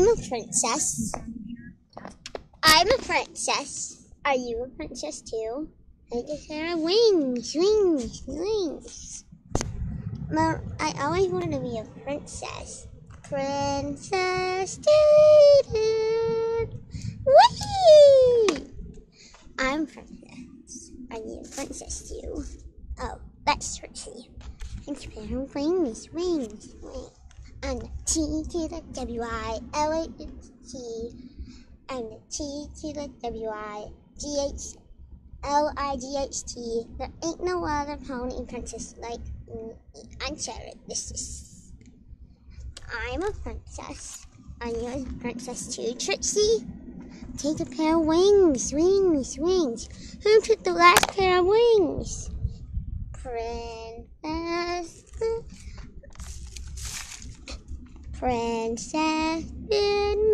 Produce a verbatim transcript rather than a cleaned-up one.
I'm a princess. I'm a princess. Are you a princess too? I just have wings, wings, wings. Well, I always wanted to be a princess. Princess, whee! I'm a princess. Are you a princess too? Oh, that's Trixie. Thanks for her wings, wings, wings. And the T to the W I L A T and the T to the W I G H L I G H T. There ain't no other pony princess like me. I'm Sarah. This is. I'm a princess. Are you a princess too, Trixie? Take a pair of wings, wings, wings. Who took the last pair of wings? Princess. Princess.